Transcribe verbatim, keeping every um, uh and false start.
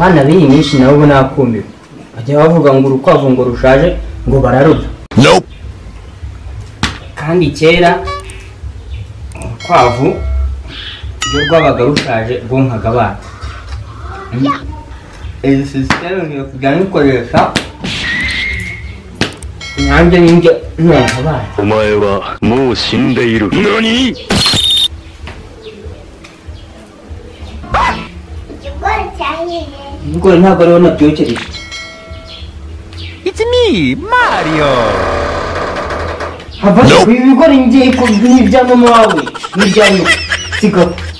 abana b'iyi minsi nabo nakumiwe bajya bavuga ngo urukwavu ngo rushaje ngo bararurya. Nope. Kandi kera urukwavu iyo rwabaga rushaje rwonkaga abana. Iyi sisiteme ngiye kujya nyikoresha nanjye ninjye nonka abana. Omae wa mou shindeiru. Nani? Ibigori ntabwo ariho nabyokereje. It's me, Mario. Hava ibigori ngiye ko n'ibya mama wawe n'ibya nyoko. Sigaho.